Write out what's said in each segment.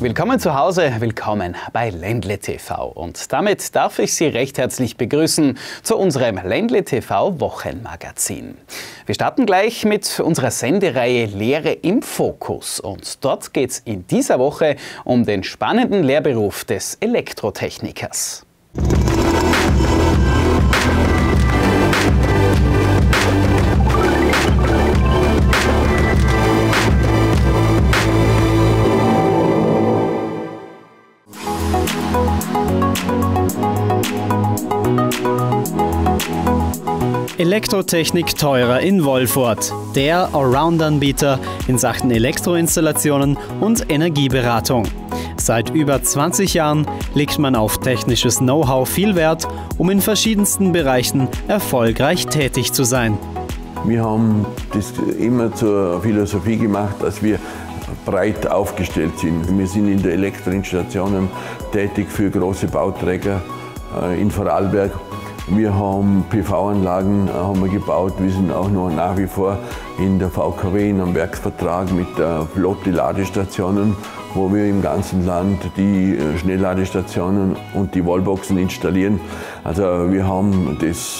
Willkommen zu Hause, willkommen bei Ländle TV. Und damit darf ich Sie recht herzlich begrüßen zu unserem Ländle TV Wochenmagazin. Wir starten gleich mit unserer Sendereihe Lehre im Fokus. Und dort geht es in dieser Woche um den spannenden Lehrberuf des Elektrotechnikers. Elektrotechnik teurer in Wolfurt, der Allround-Anbieter in Sachen Elektroinstallationen und Energieberatung. Seit über 20 Jahren legt man auf technisches Know-how viel Wert, um in verschiedensten Bereichen erfolgreich tätig zu sein. Wir haben das immer zur Philosophie gemacht, dass wir breit aufgestellt sind. Wir sind in der Elektroinstallationen tätig für große Bauträger in Vorarlberg. Wir haben PV-Anlagen gebaut. Wir sind auch noch nach wie vor in der VKW in einem Werksvertrag mit Flotte Ladestationen, wo wir im ganzen Land die Schnellladestationen und die Wallboxen installieren. Also wir haben das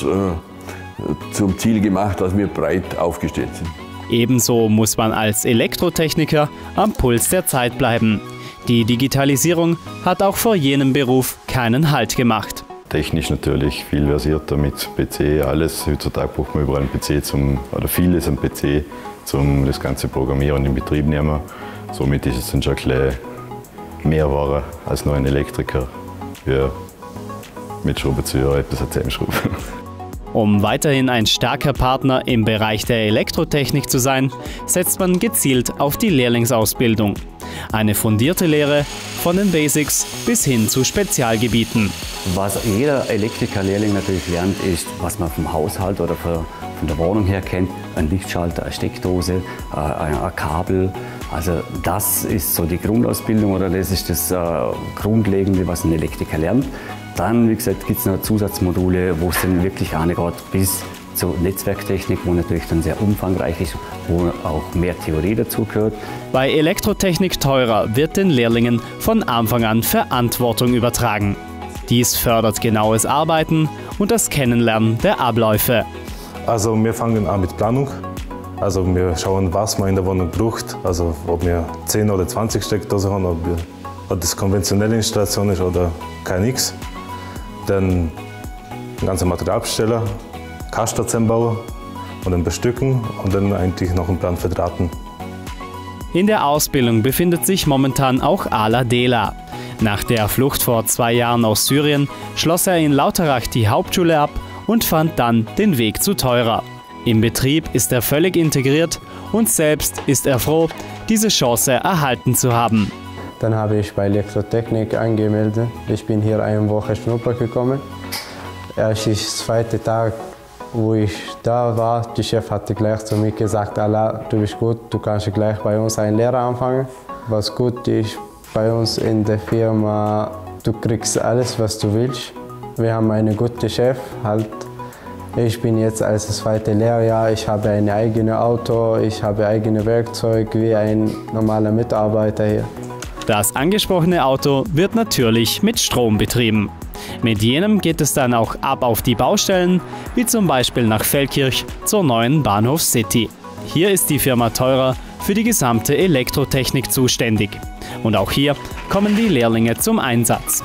zum Ziel gemacht, dass wir breit aufgestellt sind. Ebenso muss man als Elektrotechniker am Puls der Zeit bleiben. Die Digitalisierung hat auch vor jenem Beruf keinen Halt gemacht. Technisch natürlich viel versierter mit PC, alles. Heutzutage braucht man überall einen PC, oder vieles am PC, um das ganze Programmieren in Betrieb nehmen. Somit ist es dann schon ein bisschen mehr Ware als nur ein Elektriker, der mit Schraubenzieher etwas zusammenschrauben. Um weiterhin ein starker Partner im Bereich der Elektrotechnik zu sein, setzt man gezielt auf die Lehrlingsausbildung. Eine fundierte Lehre von den Basics bis hin zu Spezialgebieten. Was jeder Elektrikerlehrling natürlich lernt, ist, was man vom Haushalt oder von der Wohnung her kennt. Ein Lichtschalter, eine Steckdose, ein Kabel. Also das ist so die Grundausbildung oder das ist das Grundlegende, was ein Elektriker lernt. Dann, wie gesagt, gibt es noch Zusatzmodule, wo es dann wirklich angeht bis zur Netzwerktechnik, wo natürlich dann sehr umfangreich ist, wo auch mehr Theorie dazu gehört. Bei Elektrotechnik teurer wird den Lehrlingen von Anfang an Verantwortung übertragen. Dies fördert genaues Arbeiten und das Kennenlernen der Abläufe. Also wir fangen an mit Planung. Also wir schauen, was man in der Wohnung braucht. Also ob wir 10 oder 20 Steckdosen haben, ob das konventionelle Installation ist oder kein X. Dann ein ganzer Materialbesteller, Kasten zusammenbauen und dann bestücken und dann eigentlich noch einen Plan verdrahten. In der Ausbildung befindet sich momentan auch Ala Dela. Nach der Flucht vor 2 Jahren aus Syrien schloss er in Lauterach die Hauptschule ab und fand dann den Weg zu Teurer. Im Betrieb ist er völlig integriert und selbst ist er froh, diese Chance erhalten zu haben. Dann habe ich bei Elektrotechnik angemeldet. Ich bin hier eine Woche Schnupper gekommen. Erst der zweite Tag, wo ich da war, der Chef hatte gleich zu mir gesagt, Ala, du bist gut, du kannst gleich bei uns eine Lehre anfangen. Was gut ist bei uns in der Firma, du kriegst alles, was du willst. Wir haben einen guten Chef. Ich bin jetzt als zweite Lehrjahr, ich habe ein eigenes Auto, ich habe eigene Werkzeug wie ein normaler Mitarbeiter hier. Das angesprochene Auto wird natürlich mit Strom betrieben. Mit jenem geht es dann auch ab auf die Baustellen, wie zum Beispiel nach Feldkirch zur neuen Bahnhof City. Hier ist die Firma Teurer für die gesamte Elektrotechnik zuständig. Und auch hier kommen die Lehrlinge zum Einsatz.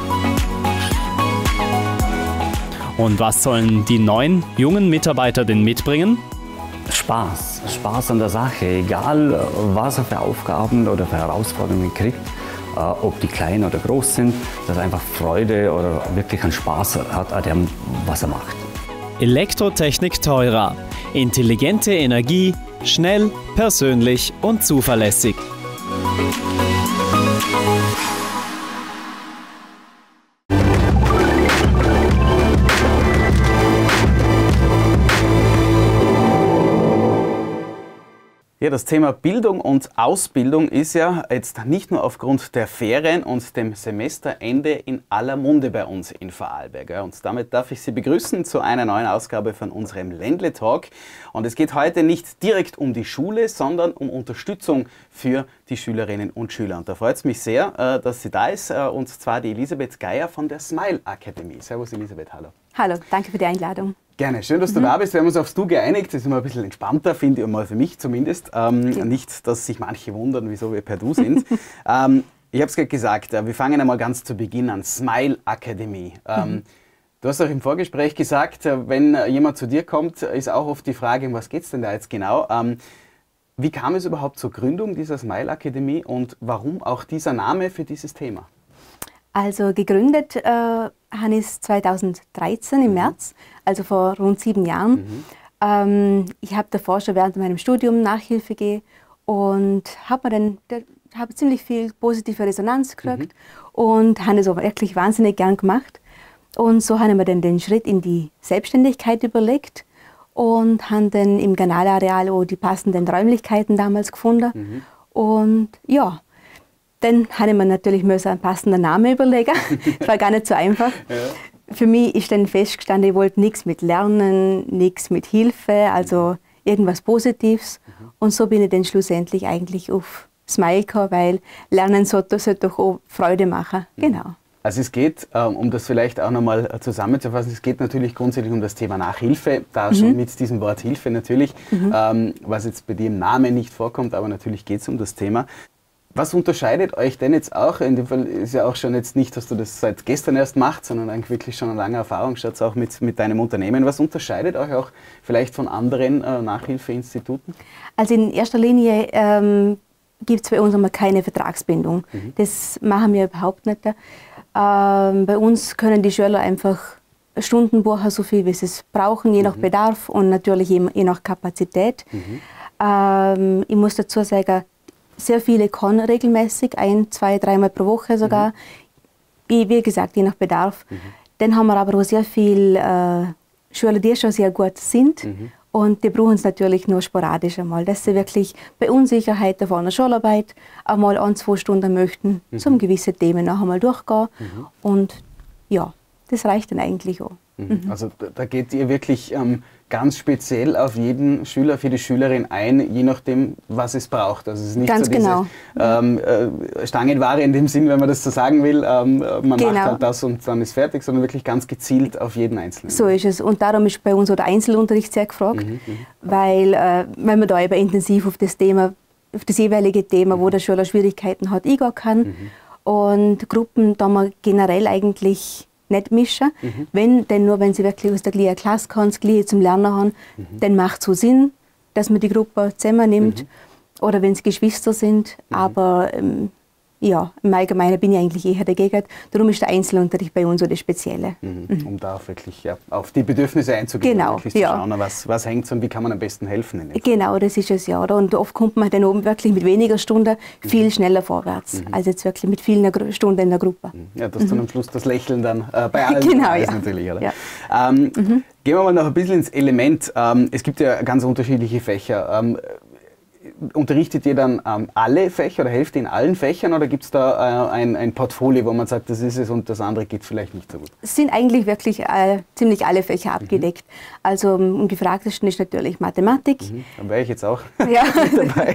Und was sollen die neuen, jungen Mitarbeiter denn mitbringen? Spaß an der Sache, egal was er für Aufgaben oder für Herausforderungen kriegt, ob die klein oder groß sind, dass er einfach Freude oder wirklich einen Spaß hat an dem, was er macht. Elektrotechnik teurer. Intelligente Energie, schnell, persönlich und zuverlässig. Ja, das Thema Bildung und Ausbildung ist ja jetzt nicht nur aufgrund der Ferien und dem Semesterende in aller Munde bei uns in Vorarlberg. Und damit darf ich Sie begrüßen zu einer neuen Ausgabe von unserem Ländle Talk. Und es geht heute nicht direkt um die Schule, sondern um Unterstützung für die Schülerinnen und Schüler. Und da freut es mich sehr, dass sie da ist, und zwar die Elisabeth Geier von der Smile Akademie. Servus Elisabeth, hallo. Hallo, danke für die Einladung. Gerne, schön, dass du da bist. Wir haben uns aufs Du geeinigt. Das ist immer ein bisschen entspannter, finde ich, mal für mich zumindest. Nicht, dass sich manche wundern, wieso wir per Du sind. Ich habe es gerade gesagt, wir fangen einmal ganz zu Beginn an. Smile Akademie. Du hast auch im Vorgespräch gesagt, wenn jemand zu dir kommt, ist auch oft die Frage, um was geht es denn da jetzt genau? Wie kam es überhaupt zur Gründung dieser Smile Akademie und warum auch dieser Name für dieses Thema? Also gegründet habe ich es 2013 im März, also vor rund 7 Jahren. Ich habe davor schon während meinem Studium Nachhilfe gegeben und habe ziemlich viel positive Resonanz gekriegt und habe es auch wirklich wahnsinnig gern gemacht. Und so haben wir dann den Schritt in die Selbstständigkeit überlegt und haben dann im Kanalareal auch die passenden Räumlichkeiten damals gefunden. Und ja, dann hatte man natürlich einen passenden Namen überlegen. Das war gar nicht so einfach. Ja. Für mich ist dann festgestanden, ich wollte nichts mit Lernen, nichts mit Hilfe, also irgendwas Positives. Und so bin ich dann schlussendlich eigentlich auf Smile gekommen, weil Lernen sollte doch auch Freude machen. Genau. Also es geht, um das vielleicht auch nochmal zusammenzufassen, es geht natürlich grundsätzlich um das Thema Nachhilfe, da schon mit diesem Wort Hilfe natürlich, was jetzt bei dir im Namen nicht vorkommt, aber natürlich geht es um das Thema. Was unterscheidet euch denn jetzt auch, in dem Fall ist ja auch schon jetzt nicht, dass du das seit gestern erst machst, sondern eigentlich wirklich schon eine lange Erfahrungsschatz auch mit deinem Unternehmen. Was unterscheidet euch auch vielleicht von anderen Nachhilfeinstituten? Also in erster Linie gibt es bei uns einmal keine Vertragsbindung. Das machen wir überhaupt nicht. Bei uns können die Schüler einfach Stunden buchen, so viel wie sie es brauchen, je nach Bedarf und natürlich je nach Kapazität. Ich muss dazu sagen, sehr viele können regelmäßig, 1, 2, 3 Mal pro Woche sogar, wie gesagt, je nach Bedarf. Dann haben wir aber auch sehr viele Schüler, die schon sehr gut sind und die brauchen es natürlich nur sporadisch einmal, dass sie wirklich bei Unsicherheiten von der Schularbeit einmal 1, 2 Stunden möchten, zum gewissen Themen noch einmal durchgehen und ja, das reicht dann eigentlich auch. Also da geht ihr wirklich ganz speziell auf jeden Schüler, für die Schülerin ein, je nachdem, was es braucht. Also es ist nicht ganz so diese Stangenware in dem Sinn, wenn man das so sagen will, man macht halt das und dann ist fertig, sondern wirklich ganz gezielt auf jeden Einzelnen. So ist es und darum ist bei uns auch der Einzelunterricht sehr gefragt, weil man da eben intensiv auf das Thema, auf das jeweilige Thema, wo der Schüler Schwierigkeiten hat, eingehen kann und Gruppen da man generell eigentlich nicht mischen. Wenn, denn nur wenn sie wirklich aus der gleichen Klasse kommen, das Gleiche zum Lernen haben, dann macht es so Sinn, dass man die Gruppe zusammennimmt. Oder wenn es Geschwister sind. Aber ja, im Allgemeinen bin ich eigentlich eher dagegen. Darum ist der Einzelunterricht bei uns so das Spezielle. Um da auch wirklich auf die Bedürfnisse einzugehen. Genau, wirklich zu schauen, was hängt so und wie kann man am besten helfen. Genau, das ist es ja. Oder? Und oft kommt man dann oben wirklich mit weniger Stunden viel schneller vorwärts, als jetzt wirklich mit vielen Stunden in der Gruppe. Ja, dass dann am Schluss das Lächeln dann bei allen ist natürlich. Oder? Ja. Gehen wir mal noch ein bisschen ins Element. Es gibt ja ganz unterschiedliche Fächer. Unterrichtet ihr dann alle Fächer oder helft ihr in allen Fächern oder gibt es da ein Portfolio, wo man sagt, das ist es und das andere geht vielleicht nicht so gut? Es sind eigentlich wirklich ziemlich alle Fächer abgedeckt. Also am gefragtesten ist natürlich Mathematik. Da wäre ich jetzt auch dabei.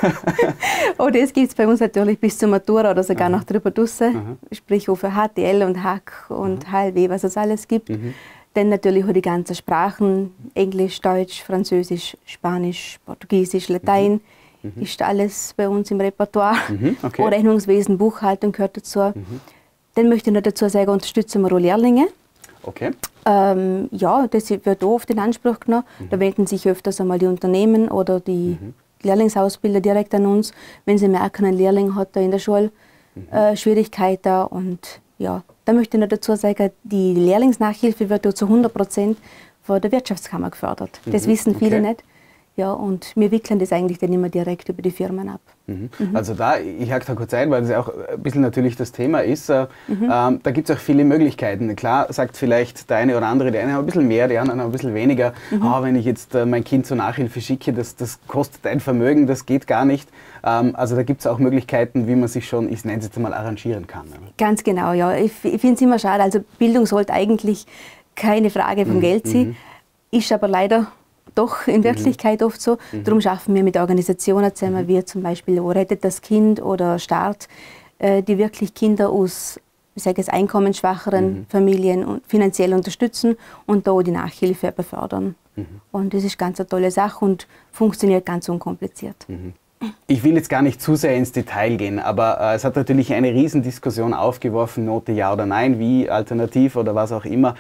Und das gibt es bei uns natürlich bis zur Matura oder sogar noch drüber draussen. Sprich auch für HTL und HAK und HLW, was es alles gibt. Dann natürlich auch die ganzen Sprachen, Englisch, Deutsch, Französisch, Spanisch, Portugiesisch, Latein, ist alles bei uns im Repertoire. Auch Rechnungswesen, Buchhaltung gehört dazu. Dann möchte ich noch dazu sagen, unterstützen wir auch Lehrlinge. Okay. Ja, das wird auch oft in Anspruch genommen. Da wenden sich öfters einmal die Unternehmen oder die Lehrlingsausbilder direkt an uns, wenn sie merken, ein Lehrling hat da in der Schule Schwierigkeiten und ja, da möchte ich noch dazu sagen, die Lehrlingsnachhilfe wird zu 100% von der Wirtschaftskammer gefördert. Das wissen viele nicht. Ja, und wir wickeln das eigentlich dann immer direkt über die Firmen ab. Also ich hake da kurz ein, weil das ja auch ein bisschen natürlich das Thema ist. Da gibt es auch viele Möglichkeiten. Klar sagt vielleicht der eine oder andere, die einen haben ein bisschen mehr, die anderen haben ein bisschen weniger. Wenn ich jetzt mein Kind zur Nachhilfe schicke, das kostet ein Vermögen, das geht gar nicht. Also da gibt es auch Möglichkeiten, wie man sich schon, ich nenne es jetzt mal, arrangieren kann. Ganz genau, ja. Ich finde es immer schade. Also Bildung sollte eigentlich keine Frage vom Geld sein, ist aber leider doch in Wirklichkeit oft so. Darum schaffen wir mit Organisationen zusammen, wie zum Beispiel Rettet das Kind oder Start, die wirklich Kinder aus, ich sage es, einkommensschwacheren Familien finanziell unterstützen und da die Nachhilfe befördern. Und das ist ganz eine tolle Sache und funktioniert ganz unkompliziert. Ich will jetzt gar nicht zu sehr ins Detail gehen, aber es hat natürlich eine Riesendiskussion aufgeworfen, Note ja oder nein, wie alternativ oder was auch immer.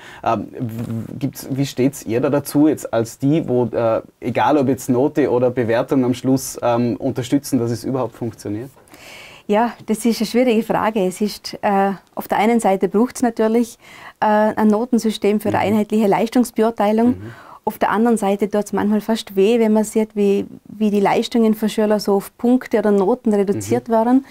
Wie steht ihr da dazu, jetzt als die, wo egal ob jetzt Note oder Bewertung am Schluss unterstützen, dass es überhaupt funktioniert? Ja, das ist eine schwierige Frage. Es ist, auf der einen Seite braucht es natürlich ein Notensystem für eine einheitliche Leistungsbeurteilung. Auf der anderen Seite tut es manchmal fast weh, wenn man sieht, wie die Leistungen von Schülern so auf Punkte oder Noten reduziert werden.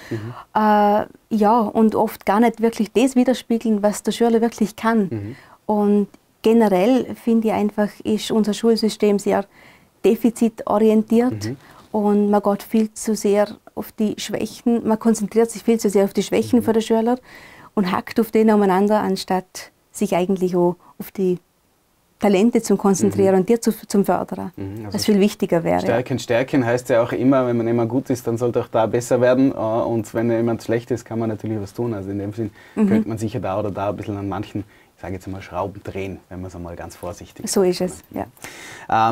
Ja, und oft gar nicht wirklich das widerspiegeln, was der Schüler wirklich kann. Und generell finde ich einfach, ist unser Schulsystem sehr defizitorientiert und man geht viel zu sehr auf die Schwächen, man konzentriert sich viel zu sehr auf die Schwächen der Schüler und hackt auf denen umeinander, anstatt sich eigentlich auch auf die Talente zu konzentrieren und die zum Fördern, also was viel wichtiger wäre. Stärken heißt ja auch immer, wenn man jemand gut ist, dann sollte auch da besser werden. Und wenn jemand schlecht ist, kann man natürlich was tun. Also in dem Sinn könnte man sicher da oder da ein bisschen an manchen, ich sage jetzt mal, Schrauben drehen, wenn man es einmal ganz vorsichtig So ist es, ja.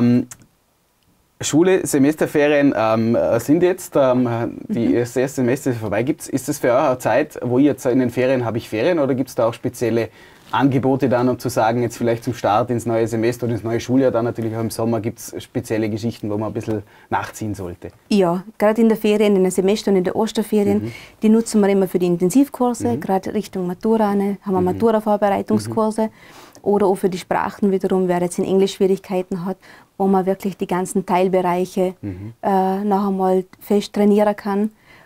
Schule, Semesterferien sind jetzt, das erste Semester ist vorbei. Ist das für euch eine Zeit, wo ihr jetzt in den Ferien, habe ich Ferien, oder gibt es da auch spezielle Angebote dann, um zu sagen, jetzt vielleicht zum Start ins neue Semester oder ins neue Schuljahr, dann natürlich auch im Sommer, gibt es spezielle Geschichten, wo man ein bisschen nachziehen sollte? Ja, gerade in der Ferien, in den Semester und in den Osterferien, die nutzen wir immer für die Intensivkurse, gerade Richtung Matura, haben wir Matura-Vorbereitungskurse oder auch für die Sprachen wiederum, wer jetzt in Englisch Schwierigkeiten hat, wo man wirklich die ganzen Teilbereiche noch einmal fest trainieren kann.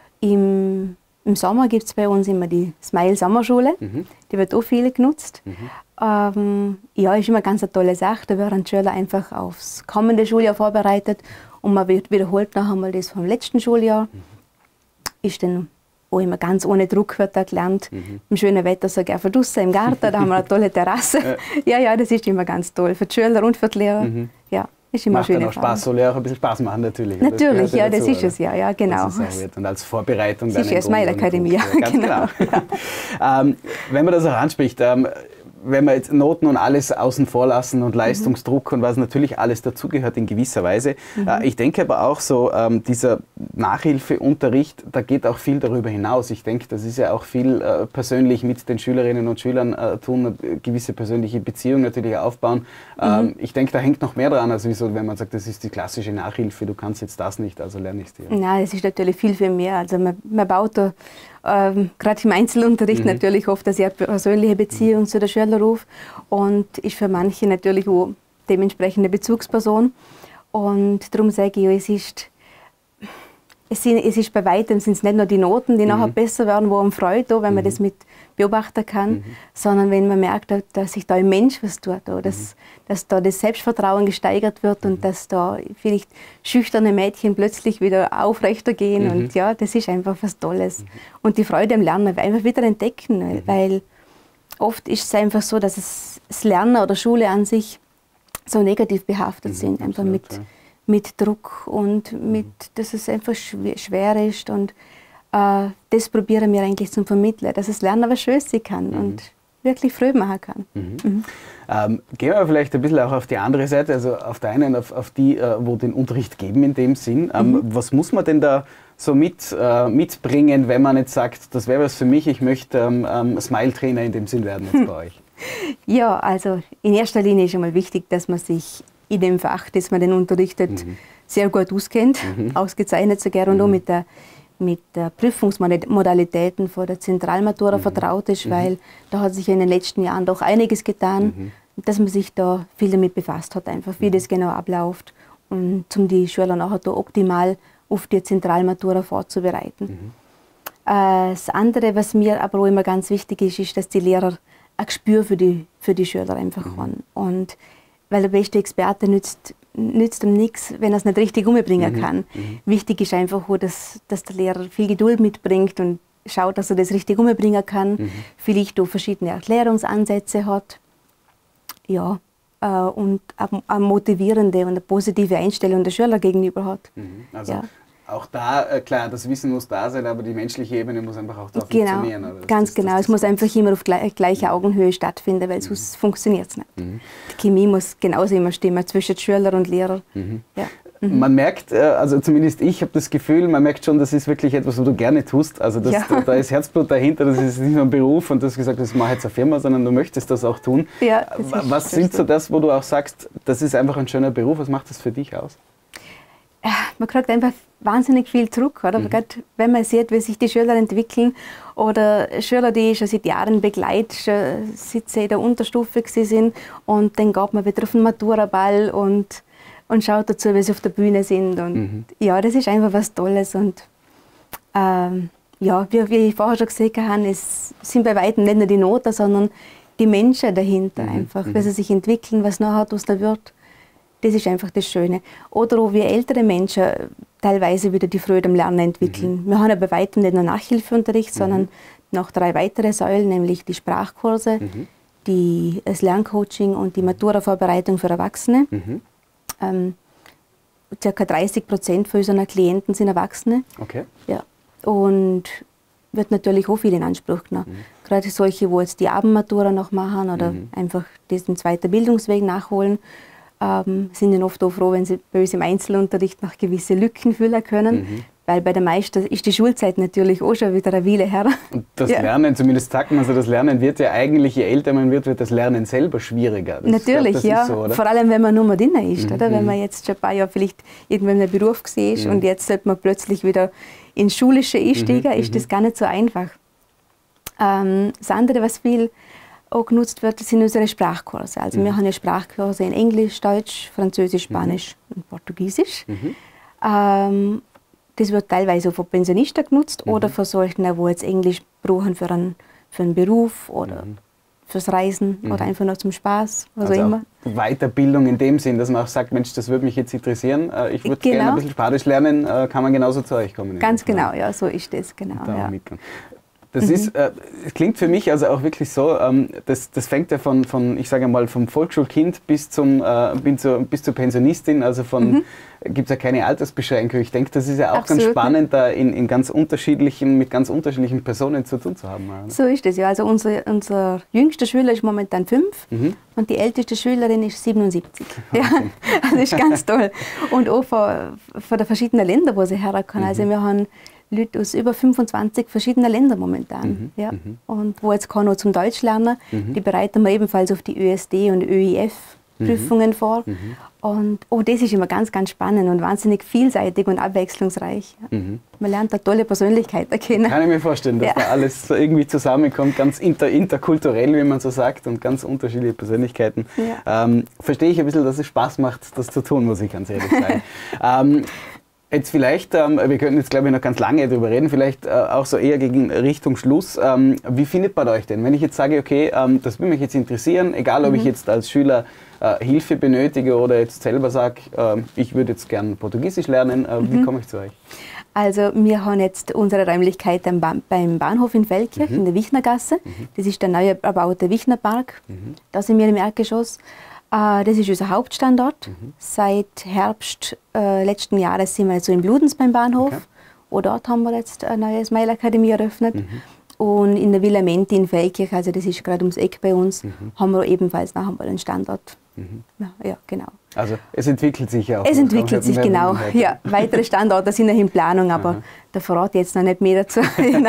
Im Sommer gibt es bei uns immer die Smile-Sommerschule, die wird auch viel genutzt. Ja, ist immer ganz eine tolle Sache, da werden die Schüler einfach aufs kommende Schuljahr vorbereitet und man wiederholt noch einmal das vom letzten Schuljahr. Ist dann auch immer ganz ohne Druck wird da gelernt. Im schönen Wetter sogar von draußen im Garten, da haben wir eine tolle Terrasse. Ja, das ist immer ganz toll, für die Schüler und für die Lehrer. Ja. Macht dann auch Spaß, soll ja auch ein bisschen Spaß machen natürlich. Natürlich, ja, das ist es, ja, genau. Und als Vorbereitung dann eine Smile-Akademie, ja, genau. Wenn man das auch anspricht, wenn wir jetzt Noten und alles außen vor lassen und Leistungsdruck und was natürlich alles dazugehört in gewisser Weise. Ich denke aber auch so, dieser Nachhilfeunterricht, da geht auch viel darüber hinaus. Ich denke, das ist ja auch viel persönlich mit den Schülerinnen und Schülern tun, gewisse persönliche Beziehungen natürlich aufbauen. Ich denke, da hängt noch mehr dran, als so, wenn man sagt, das ist die klassische Nachhilfe, du kannst jetzt das nicht, also lerne ich es dir. Nein, es ist natürlich viel, viel mehr. Also man baut da gerade im Einzelunterricht natürlich oft eine sehr persönliche Beziehung zu der Schüler auf und ist für manche natürlich auch dementsprechend eine Bezugsperson. Und darum sage ich, es ist bei weitem sind es nicht nur die Noten, die nachher besser werden, wo einem freut, wenn man das mit beobachten kann, sondern wenn man merkt, dass sich da im Mensch was tut, dass da das Selbstvertrauen gesteigert wird und dass da vielleicht schüchterne Mädchen plötzlich wieder aufrechter gehen und ja, das ist einfach was Tolles. Und die Freude am Lernen einfach wieder entdecken, weil oft ist es einfach so, dass das Lernen oder Schule an sich so negativ behaftet sind, einfach mit Druck und dass es einfach schwer ist und das probieren wir eigentlich zu vermitteln, dass das Lernen was Schönes sein kann und wirklich Freude machen kann. Gehen wir vielleicht ein bisschen auch auf die andere Seite, also auf der einen, auf die, wo den Unterricht geben in dem Sinn. Was muss man denn da so mitbringen, wenn man jetzt sagt, das wäre was für mich, ich möchte Smile-Trainer in dem Sinn werden jetzt bei euch? Ja, also in erster Linie ist schon mal wichtig, dass man sich in dem Fach, das man den unterrichtet, sehr gut auskennt, ausgezeichnet sogar und auch mit der Prüfungsmodalitäten von der Zentralmatura vertraut ist, weil da hat sich in den letzten Jahren doch einiges getan, dass man sich da viel damit befasst hat, einfach wie das genau abläuft um die Schüler nachher da optimal auf die Zentralmatura vorzubereiten. Das andere, was mir aber auch immer ganz wichtig ist, ist, dass die Lehrer ein Gespür für die Schüler einfach haben. Und weil der beste Experte nützt ihm nichts, wenn er es nicht richtig umbringen kann. Wichtig ist einfach auch, dass der Lehrer viel Geduld mitbringt und schaut, dass er das richtig umbringen kann. Vielleicht auch verschiedene Erklärungsansätze hat. Ja, und eine motivierende und eine positive Einstellung der Schüler gegenüber hat. Also ja. Auch da, klar, das Wissen muss da sein, aber die menschliche Ebene muss einfach auch da funktionieren. Oder? Ganz genau. Es muss einfach immer auf gleicher Augenhöhe stattfinden, weil sonst funktioniert es nicht. Die Chemie muss genauso immer stimmen zwischen Schüler und Lehrer. Ja. Man merkt, also zumindest ich habe das Gefühl, man merkt schon, das ist wirklich etwas, was du gerne tust. Also da ist Herzblut dahinter, das ist nicht nur ein Beruf und du hast gesagt, das mache jetzt eine Firma, sondern du möchtest das auch tun. Ja, was sind so das, wo du auch sagst, das ist einfach ein schöner Beruf, was macht das für dich aus? Man kriegt einfach wahnsinnig viel zurück, oder? Gerade wenn man sieht, wie sich die Schüler entwickeln oder Schüler, die ich schon seit Jahren begleite, schon seit sie in der Unterstufe sind und dann geht man wieder auf den Maturaball und schaut dazu, wie sie auf der Bühne sind und ja, das ist einfach was Tolles und ja, wie ich vorher schon gesagt habe, es sind bei weitem nicht nur die Noten, sondern die Menschen dahinter einfach, wie sie sich entwickeln, was nachher daraus da wird. Das ist einfach das Schöne. Oder auch wie ältere Menschen teilweise wieder die Freude am Lernen entwickeln. Wir haben ja bei weitem nicht nur Nachhilfeunterricht, sondern noch 3 weitere Säulen, nämlich die Sprachkurse, das Lerncoaching und die Matura-Vorbereitung für Erwachsene. Circa 30% von unseren Klienten sind Erwachsene. Okay. Ja. Und wird natürlich auch viel in Anspruch genommen. Gerade solche, wo jetzt die Abendmatura noch machen oder einfach diesen zweiten Bildungsweg nachholen, sind dann oft auch froh, wenn sie bei uns im Einzelunterricht noch gewisse Lücken füllen können. Weil bei den meisten ist die Schulzeit natürlich auch schon wieder eine Weile her. Und das Lernen, zumindest sagt man so, das Lernen wird ja eigentlich, je älter man wird das Lernen selber schwieriger. Natürlich, ja. So, oder? Vor allem, wenn man nur mal drin ist. Oder? Wenn man jetzt schon ein paar Jahre vielleicht irgendwann im Beruf war und jetzt sollte man plötzlich wieder ins Schulische einsteigen, ist das gar nicht so einfach. Das andere, was viel auch genutzt wird, sind unsere Sprachkurse. Also wir haben ja Sprachkurse in Englisch, Deutsch, Französisch, Spanisch und Portugiesisch. Das wird teilweise auch von Pensionisten genutzt oder von solchen, die jetzt Englisch brauchen für einen Beruf oder fürs Reisen oder einfach nur zum Spaß, was also auch immer. Weiterbildung in dem Sinn, dass man auch sagt, Mensch, das würde mich jetzt interessieren, ich würde gerne ein bisschen Spanisch lernen, kann man genauso zu euch kommen. Ganz genau, ja, so ist das, genau. Ja. Das ist, es klingt für mich also auch wirklich so, das fängt ja von, ich sage mal, vom Volksschulkind bis zur Pensionistin, also gibt es ja keine Altersbeschränkung. Ich denke, das ist ja auch ganz spannend, da mit ganz unterschiedlichen Personen zu tun zu haben. Oder? So ist es, ja. Also unser jüngster Schüler ist momentan 5 und die älteste Schülerin ist 77. Ja, das ist ganz toll. Und auch von den verschiedenen Ländern, wo sie herkommen. Also wir haben Leute aus über 25 verschiedenen Ländern momentan. Ja. Und wo jetzt kann noch zum Deutsch lernen, die bereiten wir ebenfalls auf die ÖSD und ÖIF-Prüfungen vor. Und das ist immer ganz, ganz spannend und wahnsinnig vielseitig und abwechslungsreich. Man lernt da tolle Persönlichkeiten kennen. Kann ich mir vorstellen, dass da alles so irgendwie zusammenkommt, ganz interkulturell, wie man so sagt, und ganz unterschiedliche Persönlichkeiten. Verstehe ich ein bisschen, dass es Spaß macht, das zu tun, muss ich ganz ehrlich sagen. Jetzt vielleicht, wir könnten jetzt glaube ich noch ganz lange darüber reden, vielleicht auch so eher gegen Richtung Schluss. Wie findet man euch denn? Wenn ich jetzt sage, okay, das würde mich jetzt interessieren, egal ob ich jetzt als Schüler Hilfe benötige oder jetzt selber sage, ich würde jetzt gern Portugiesisch lernen, wie komme ich zu euch? Also wir haben jetzt unsere Räumlichkeiten beim Bahnhof in Feldkirch, in der Wichnergasse. Das ist der neu erbaute Wichnerpark. Da sind wir im Erdgeschoss. Das ist unser Hauptstandort. Seit Herbst letzten Jahres sind wir jetzt so in Bludenz beim Bahnhof. Okay. Und dort haben wir jetzt eine neue Smile-Akademie eröffnet. Und in der Villa Menti in Feldkirch, also das ist gerade ums Eck bei uns, haben wir ebenfalls nachher einen Standort. Ja, genau. Also es entwickelt sich ja auch. Es entwickelt sich, genau. Ja, weitere Standorte sind noch in Planung, aber da verrate ich jetzt noch nicht mehr dazu. Genau.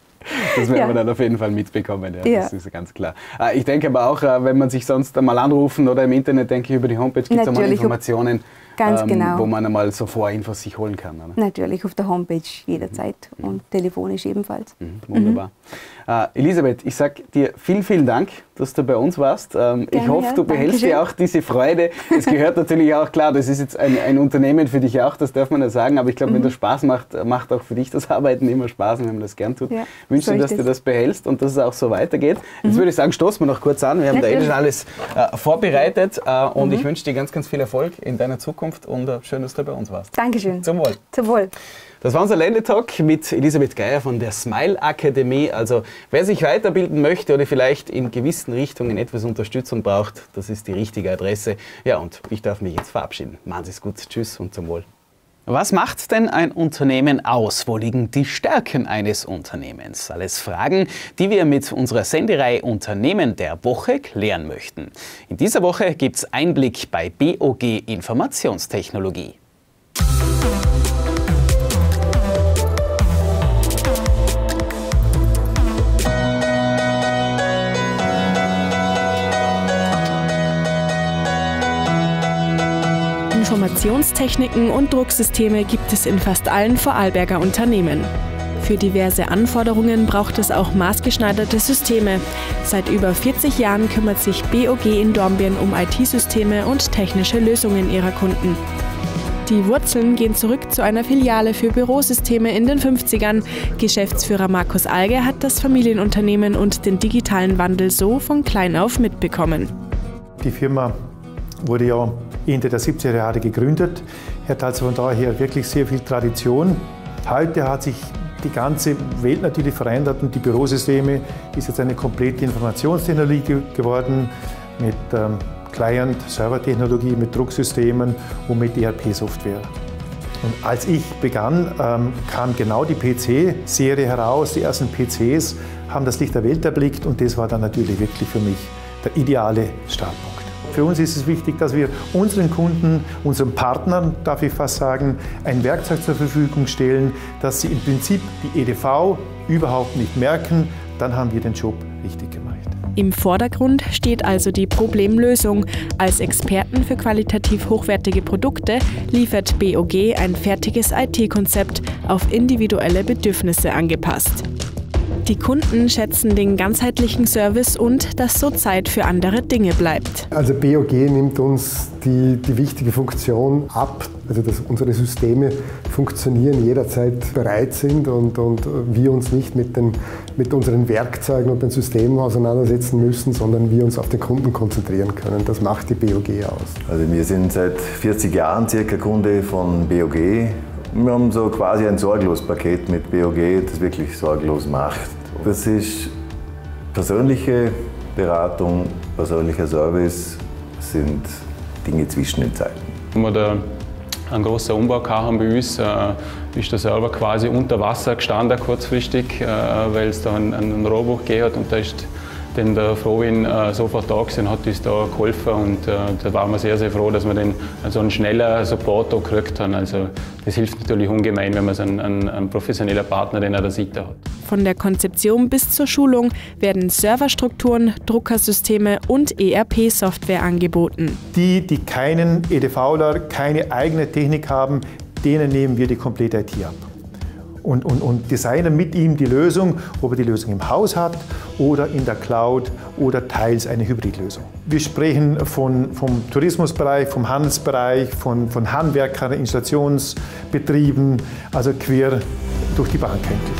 Das werden wir dann auf jeden Fall mitbekommen, das ist ganz klar. Ich denke aber auch, wenn man sich sonst einmal anrufen oder im Internet, denke ich, über die Homepage gibt es einmal Informationen, Ganz genau. Wo man einmal so Vorinfos sich holen kann. Oder? Natürlich, auf der Homepage jederzeit und telefonisch ebenfalls. Wunderbar. Elisabeth, ich sage dir vielen Dank, dass du bei uns warst. Ich hoffe, du behältst dir auch diese Freude. Es gehört natürlich auch, klar, das ist jetzt ein Unternehmen für dich auch, das darf man ja sagen, aber ich glaube, wenn das Spaß macht, macht auch für dich das Arbeiten immer Spaß, wenn man das gern tut. Ja, ich wünsche dir, dass du das behältst und dass es auch so weitergeht. Jetzt würde ich sagen, stoßen wir noch kurz an. Wir haben da schon alles vorbereitet und ich wünsche dir ganz viel Erfolg in deiner Zukunft und schön, dass du bei uns warst. Dankeschön. Zum Wohl. Zum Wohl. Das war unser Ländle-Talk mit Elisabeth Geier von der Smile Akademie. Also wer sich weiterbilden möchte oder vielleicht in gewissen Richtungen etwas Unterstützung braucht, das ist die richtige Adresse. Ja, und ich darf mich jetzt verabschieden. Machen Sie es gut. Tschüss und zum Wohl. Was macht denn ein Unternehmen aus? Wo liegen die Stärken eines Unternehmens? Alles Fragen, die wir mit unserer Sendereihe Unternehmen der Woche klären möchten. In dieser Woche gibt es Einblick bei BOG Informationstechnologie. Informationstechniken und Drucksysteme gibt es in fast allen Vorarlberger Unternehmen. Für diverse Anforderungen braucht es auch maßgeschneiderte Systeme. Seit über 40 Jahren kümmert sich BOG in Dornbirn um IT-Systeme und technische Lösungen ihrer Kunden. Die Wurzeln gehen zurück zu einer Filiale für Bürosysteme in den 50ern. Geschäftsführer Markus Alge hat das Familienunternehmen und den digitalen Wandel so von klein auf mitbekommen. Die Firma wurde ja Ende der 70er Jahre gegründet, hat also von daher wirklich sehr viel Tradition. Heute hat sich die ganze Welt natürlich verändert und die Bürosysteme ist jetzt eine komplette Informationstechnologie geworden mit Client-Server-Technologie, mit Drucksystemen und mit ERP-Software. Und als ich begann, kam genau die PC-Serie heraus. Die ersten PCs haben das Licht der Welt erblickt und das war dann natürlich wirklich für mich der ideale Startpunkt. Für uns ist es wichtig, dass wir unseren Kunden, unseren Partnern, darf ich fast sagen, ein Werkzeug zur Verfügung stellen, dass sie im Prinzip die EDV überhaupt nicht merken. Dann haben wir den Job richtig gemacht. Im Vordergrund steht also die Problemlösung. Als Experten für qualitativ hochwertige Produkte liefert BOG ein fertiges IT-Konzept auf individuelle Bedürfnisse angepasst. Die Kunden schätzen den ganzheitlichen Service und dass so Zeit für andere Dinge bleibt. Also BOG nimmt uns die wichtige Funktion ab, also dass unsere Systeme funktionieren, jederzeit bereit sind und wir uns nicht mit unseren Werkzeugen und den Systemen auseinandersetzen müssen, sondern wir uns auf den Kunden konzentrieren können. Das macht die BOG aus. Also wir sind seit 40 Jahren circa Kunde von BOG. Wir haben so quasi ein Sorglos-Paket mit BOG, das wirklich sorglos macht. Das ist persönliche Beratung, persönlicher Service, sind Dinge zwischen den Zeilen. Wenn wir da einen großen Umbau haben bei uns, ist der Server quasi unter Wasser gestanden kurzfristig, weil es da einen Rohrbruch gegeben hat und da ist dann der Frohwin sofort da gewesen, hat uns da geholfen und da waren wir sehr, sehr froh, dass wir den so einen schnellen Support da gekriegt haben. Also das hilft natürlich ungemein, wenn man so einen professionellen Partner, den an der Seite hat. Von der Konzeption bis zur Schulung werden Serverstrukturen, Druckersysteme und ERP-Software angeboten. Die keinen EDVler, keine eigene Technik haben, denen nehmen wir die komplette IT ab. Und designen mit ihm die Lösung, ob er die Lösung im Haus hat oder in der Cloud oder teils eine Hybridlösung. Wir sprechen vom Tourismusbereich, vom Handelsbereich, von Handwerkern, Installationsbetrieben, also quer durch die Bank eigentlich.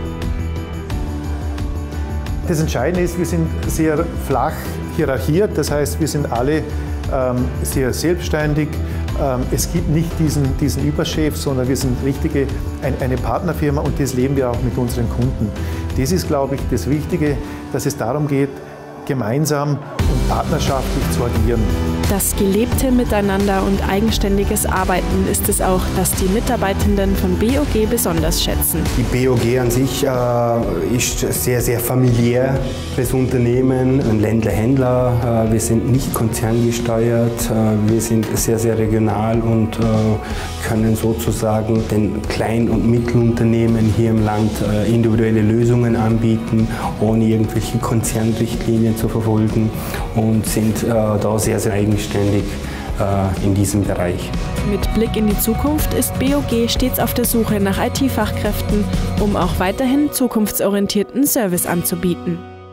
Das Entscheidende ist, wir sind sehr flach hierarchiert, das heißt, wir sind alle sehr selbstständig. Es gibt nicht diesen Überchef, sondern wir sind eine Partnerfirma und das leben wir auch mit unseren Kunden. Das ist, glaube ich, das Wichtige, dass es darum geht, gemeinsam und partnerschaftlich zu agieren. Das gelebte Miteinander und eigenständiges Arbeiten ist es auch, das die Mitarbeitenden von BOG besonders schätzen. Die BOG an sich ist sehr, sehr familiäres Unternehmen, ein Ländler-Händler. Wir sind nicht konzerngesteuert, wir sind sehr, sehr regional und können sozusagen den Klein- und Mittelunternehmen hier im Land individuelle Lösungen anbieten, ohne irgendwelche Konzernrichtlinien zu verfolgen und sind da sehr, sehr eigenständig in diesem Bereich. Mit Blick in die Zukunft ist BOG stets auf der Suche nach IT-Fachkräften, um auch weiterhin zukunftsorientierten Service anzubieten.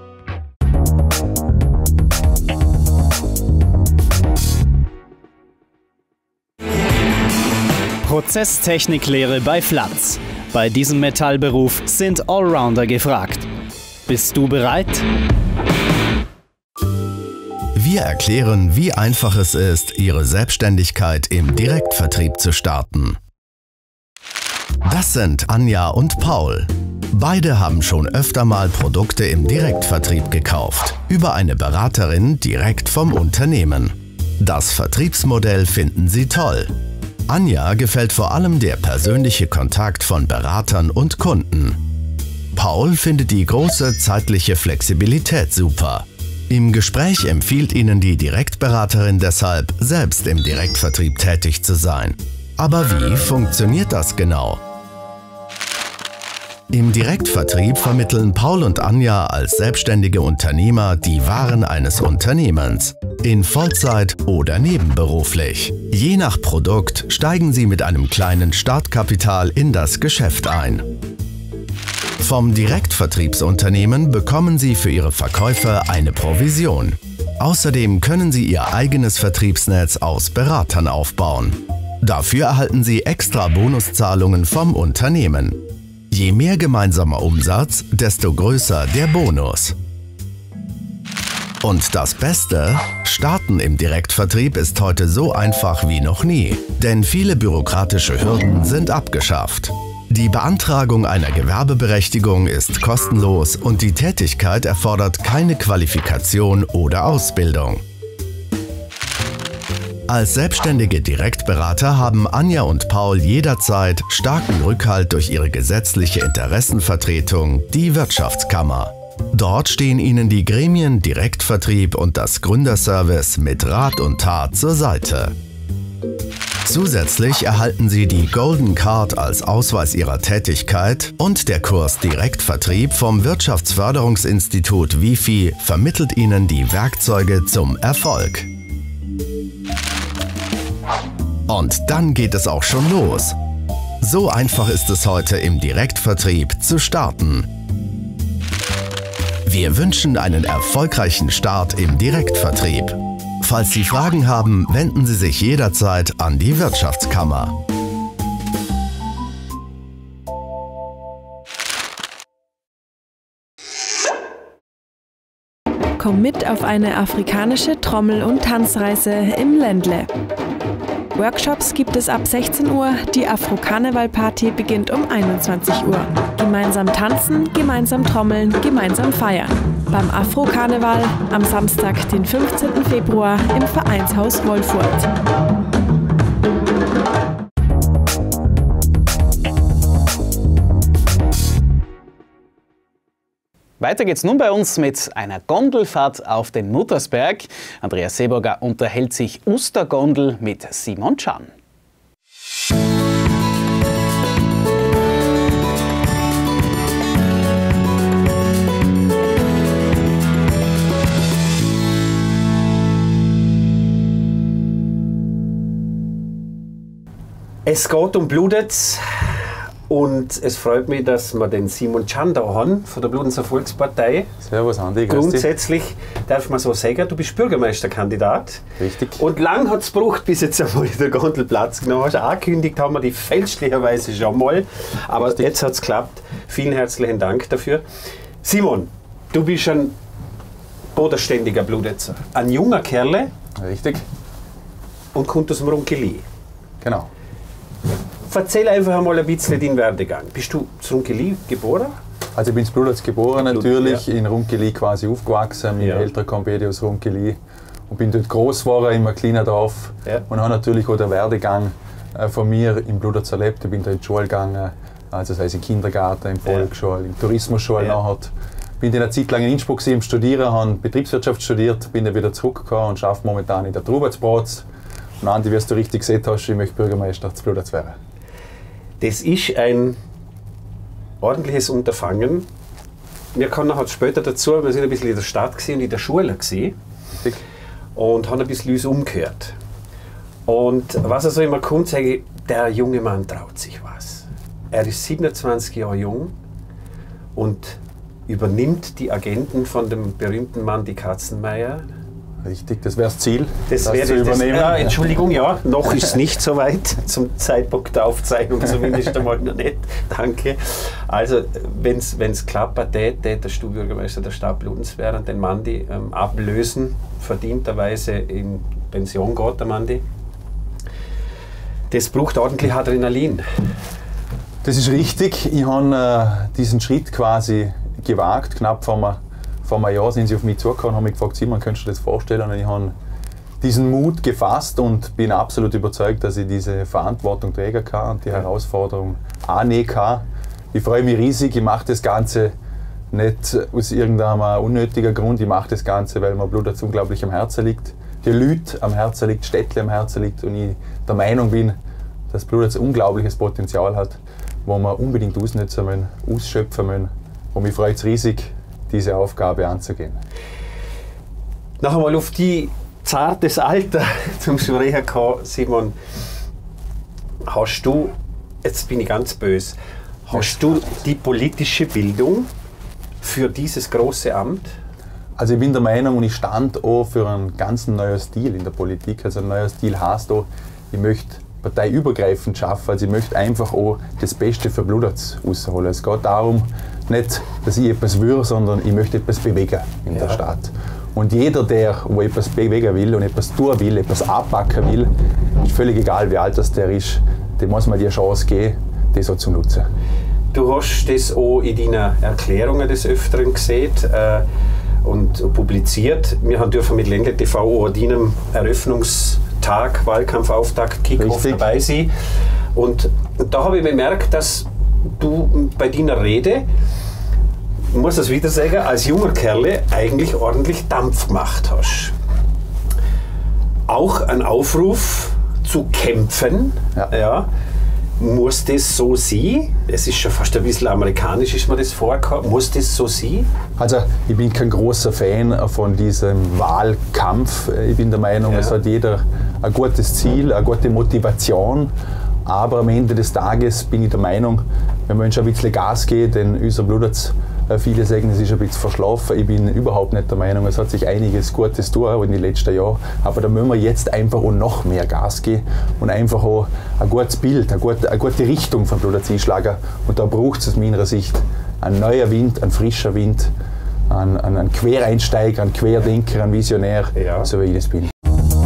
Prozesstechniklehre bei Flatz. Bei diesem Metallberuf sind Allrounder gefragt. Bist du bereit? Wir erklären, wie einfach es ist, Ihre Selbstständigkeit im Direktvertrieb zu starten. Das sind Anja und Paul. Beide haben schon öfter mal Produkte im Direktvertrieb gekauft, über eine Beraterin direkt vom Unternehmen. Das Vertriebsmodell finden sie toll. Anja gefällt vor allem der persönliche Kontakt von Beratern und Kunden. Paul findet die große zeitliche Flexibilität super. Im Gespräch empfiehlt Ihnen die Direktberaterin deshalb, selbst im Direktvertrieb tätig zu sein. Aber wie funktioniert das genau? Im Direktvertrieb vermitteln Paul und Anja als selbstständige Unternehmer die Waren eines Unternehmens, in Vollzeit oder nebenberuflich. Je nach Produkt steigen sie mit einem kleinen Startkapital in das Geschäft ein. Vom Direktvertriebsunternehmen bekommen Sie für Ihre Verkäufe eine Provision. Außerdem können Sie Ihr eigenes Vertriebsnetz aus Beratern aufbauen. Dafür erhalten Sie extra Bonuszahlungen vom Unternehmen. Je mehr gemeinsamer Umsatz, desto größer der Bonus. Und das Beste, Starten im Direktvertrieb ist heute so einfach wie noch nie, denn viele bürokratische Hürden sind abgeschafft. Die Beantragung einer Gewerbeberechtigung ist kostenlos und die Tätigkeit erfordert keine Qualifikation oder Ausbildung. Als selbstständige Direktberater haben Anja und Paul jederzeit starken Rückhalt durch ihre gesetzliche Interessenvertretung, die Wirtschaftskammer. Dort stehen ihnen die Gremien Direktvertrieb und das Gründerservice mit Rat und Tat zur Seite. Zusätzlich erhalten Sie die Golden Card als Ausweis Ihrer Tätigkeit und der Kurs Direktvertrieb vom Wirtschaftsförderungsinstitut WIFI vermittelt Ihnen die Werkzeuge zum Erfolg. Und dann geht es auch schon los. So einfach ist es heute im Direktvertrieb zu starten. Wir wünschen einen erfolgreichen Start im Direktvertrieb. Falls Sie Fragen haben, wenden Sie sich jederzeit an die Wirtschaftskammer. Komm mit auf eine afrikanische Trommel- und Tanzreise im Ländle. Workshops gibt es ab 16 Uhr, die Afro-Karneval-Party beginnt um 21 Uhr. Gemeinsam tanzen, gemeinsam trommeln, gemeinsam feiern. Beim Afro-Karneval am Samstag, den 15. Februar im Vereinshaus Wolfurt. Weiter geht's nun bei uns mit einer Gondelfahrt auf den Muttersberg. Andreas Seeburger unterhält sich Ostergondel mit Simon Can. Es geht um Bludenz. Und es freut mich, dass wir den Simon Can da haben, von der Bludenzer Volkspartei. Servus Andi, grüß Grundsätzlich darf man so sagen, du bist Bürgermeisterkandidat. Richtig. Und lang hat es gebraucht, bis jetzt einmal der Gondel Platz genommen hast. Angekündigt haben wir die fälschlicherweise schon mal. Aber richtig, jetzt hat es geklappt. Vielen herzlichen Dank dafür. Simon, du bist ein bodenständiger Bludenzer. Ein junger Kerl. Richtig. Und kommt aus dem Runkeli. Genau. Erzähl einfach einmal ein bisschen deinen Werdegang. Bist du zu Runkeli geboren? Also ich bin in Bludenz geboren natürlich, ja. In Runkeli quasi aufgewachsen. Meine Eltern kommen beide aus Runkeli und bin dort groß geworden in einem kleinen Dorf. Ja. Und habe natürlich auch den Werdegang von mir in Bludenz erlebt. Ich bin da in die Schule gegangen, also das heisst im Kindergarten, in Volksschule, in Tourismusschule nachher. Bin dann eine Zeit lang in Innsbruck im Studieren, habe Betriebswirtschaft studiert, bin dann wieder zurückgekommen und arbeite momentan in der Trubetsbratz. Und Andi, wie du richtig gesehen hast, ich möchte Bürgermeister zu Bludenz werden. Das ist ein ordentliches Unterfangen. Wir kommen nachher später dazu, wir sind ein bisschen in der Stadt und in der Schule und haben ein bisschen uns umgehört. Und was er so immer kommt, sage ich, der junge Mann traut sich was. Er ist 27 Jahre jung und übernimmt die Agenten von dem berühmten Mandy Katzenmeier. Richtig, das wäre das Ziel, das wäre zu übernehmen. Entschuldigung, ja, noch ist es nicht so weit, zum Zeitpunkt der Aufzeichnung zumindest einmal noch nicht, danke. Also, wenn es klappert, der Stadtbürgermeister der Stadt Bludenz den Mandy ablösen, verdienterweise in Pension geht der Mandy. Das braucht ordentlich Adrenalin. Das ist richtig, ich habe diesen Schritt quasi gewagt, knapp vor einem Jahr sind sie auf mich zugekommen und haben mich gefragt, Simon, könntest du dir das vorstellen? Und ich habe diesen Mut gefasst und bin absolut überzeugt, dass ich diese Verantwortung tragen kann und die Herausforderung annehmen kann. Ich freue mich riesig, ich mache das Ganze nicht aus irgendeinem unnötigen Grund, ich mache das Ganze, weil mir Bludenz unglaublich am Herzen liegt, die Leute am Herzen liegt, Städtle am Herzen liegt und ich der Meinung bin, dass Bludenz ein unglaubliches Potenzial hat, wo wir unbedingt ausnutzen müssen, ausschöpfen müssen. Und mich freut es riesig, diese Aufgabe anzugehen. Noch einmal auf die zartes Alter zum Sprechen kommen, Simon. Hast du, jetzt bin ich ganz böse, hast du die politische Bildung für dieses große Amt? Also ich bin der Meinung und ich stand auch für einen ganz neuen Stil in der Politik. Also ein neuer Stil heißt auch, ich möchte parteiübergreifend schaffen, also ich möchte einfach auch das Beste für Bludenz rausholen. Es geht darum, nicht, dass ich etwas will, sondern ich möchte etwas bewegen in der Stadt. Und jeder, der etwas bewegen will und etwas tun will, etwas anpacken will, ist völlig egal, wie alt der ist, dem muss man die Chance geben, das auch zu nutzen. Du hast das auch in deinen Erklärungen des Öfteren gesehen und publiziert. Wir dürfen mit Ländle TV auch an deinem Eröffnungstag, Wahlkampfauftakt, Kickoff dabei sein. Und da habe ich bemerkt, dass du bei deiner Rede, ich muss das wieder sagen, als junger Kerl eigentlich ordentlich Dampf gemacht hast. Auch ein Aufruf zu kämpfen, ja. Muss das so sein? Es ist schon fast ein bisschen amerikanisch, ist mir das vorgekommen. Muss das so sein? Also ich bin kein großer Fan von diesem Wahlkampf. Ich bin der Meinung, es hat jeder ein gutes Ziel, eine gute Motivation. Aber am Ende des Tages bin ich der Meinung, wenn man ein bisschen Gas geht, denn unser Bludenz, viele sagen, es ist ein bisschen verschlafen. Ich bin überhaupt nicht der Meinung, es hat sich einiges Gutes getan in den letzten Jahren. Aber da müssen wir jetzt einfach auch noch mehr Gas geben und einfach auch ein gutes Bild, eine gute Richtung von Bludenz einschlagen. Und da braucht es aus meiner Sicht ein neuer Wind, ein frischer Wind, einen Quereinsteiger, einen Querdenker, einen Visionär, so wie ich das bin.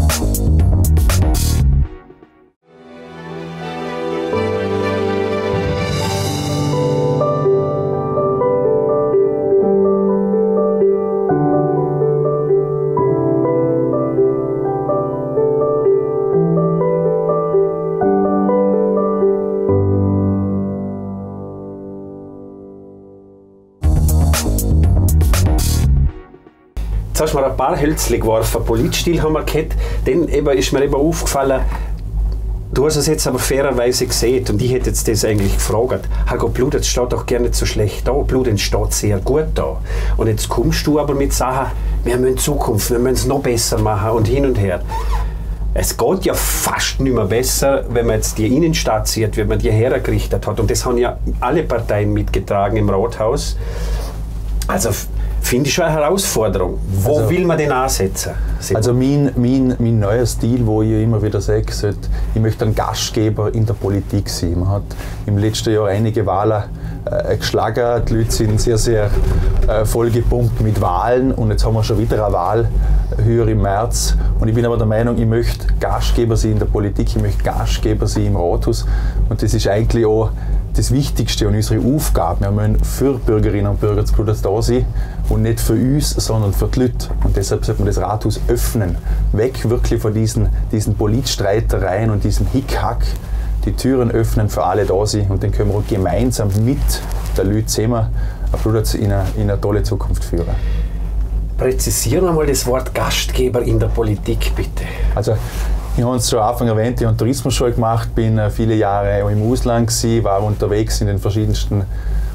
Jetzt hast du mir ein paar Hölzchen geworfen. Politstil haben wir gehabt. Dann ist mir eben aufgefallen, du hast es jetzt aber fairerweise gesehen und ich hätte jetzt das eigentlich gefragt. Herrgott, Bludenz steht doch gar nicht so schlecht da. Bludenz steht sehr gut da. Und jetzt kommst du aber mit Sachen, wir müssen Zukunft, wir müssen es noch besser machen und hin und her. Es geht ja fast nicht mehr besser, wenn man jetzt die Innenstadt sieht, wie man die hergerichtet hat. Und das haben ja alle Parteien mitgetragen im Rathaus. Also finde ich schon eine Herausforderung. Wo will man den ansetzen? Also mein neuer Stil, wo ich immer wieder sage, ich möchte ein Gastgeber in der Politik sein. Man hat im letzten Jahr einige Wahlen geschlagen, die Leute sind sehr, sehr vollgepumpt mit Wahlen und jetzt haben wir schon wieder eine Wahl, höher im März. Und ich bin aber der Meinung, ich möchte Gastgeber sein in der Politik, ich möchte Gastgeber sein im Rathaus. Und das ist eigentlich auch das Wichtigste und unsere Aufgabe. Wir müssen für Bürgerinnen und Bürger zu Bludenz da sein und nicht für uns, sondern für die Leute. Und deshalb sollte man das Rathaus öffnen. Weg wirklich von diesen Politstreitereien und diesem Hickhack. Die Türen öffnen, für alle da sein und dann können wir auch gemeinsam mit den Leuten zusammen Bludenz in eine tolle Zukunft führen. Präzisieren wir mal das Wort Gastgeber in der Politik, bitte. Also, ich habe es schon am Anfang erwähnt, ich habe Tourismusschule gemacht, bin viele Jahre auch im Ausland gewesen, war unterwegs in den verschiedensten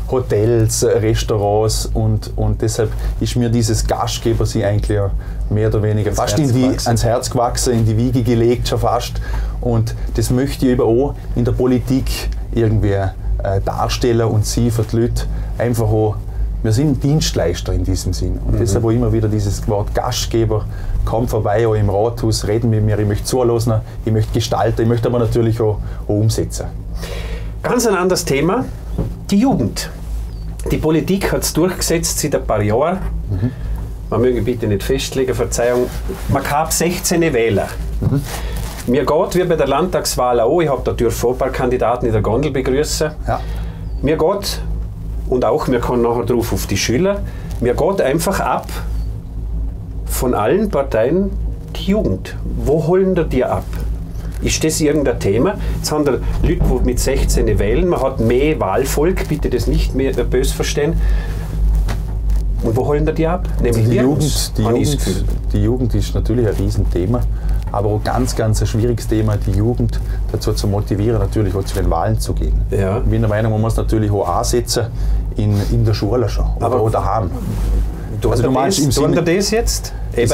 Hotels, Restaurants und deshalb ist mir dieses Gastgeber sie eigentlich mehr oder weniger fast ans Herz gewachsen, in die Wiege gelegt schon fast. Und das möchte ich eben auch in der Politik irgendwie darstellen und sie für die Leute einfach auch, wir sind Dienstleister in diesem Sinn. Und deshalb auch immer wieder dieses Wort Gastgeber, komm vorbei auch im Rathaus, reden mit mir, ich möchte zuhören, ich möchte gestalten, ich möchte aber natürlich auch umsetzen. Ganz ein anderes Thema, die Jugend. Die Politik hat es durchgesetzt seit ein paar Jahren. Man möge bitte nicht festlegen, Verzeihung. Man kann ab 16 Wähler. Mir geht wie bei der Landtagswahl auch, ich habe da dürfen ein paar Kandidaten in der Gondel begrüßen. Ja. Mir geht, und auch wir kommen nachher drauf auf die Schüler, mir geht einfach ab von allen Parteien die Jugend. Wo holen die ab? Ist das irgendein Thema? Jetzt haben Leute, die mit 16 wählen, man hat mehr Wahlvolk, bitte das nicht mehr böse verstehen. Und wo holen die ab? Nämlich die Jugend ist natürlich ein Riesenthema, aber auch ganz ein schwieriges Thema, die Jugend dazu zu motivieren, natürlich auch zu den Wahlen zu gehen. Ja. Ich bin der Meinung, man muss natürlich auch ansetzen in der Schule schon, aber auch daheim. Also du meinst im Sinne, das jetzt?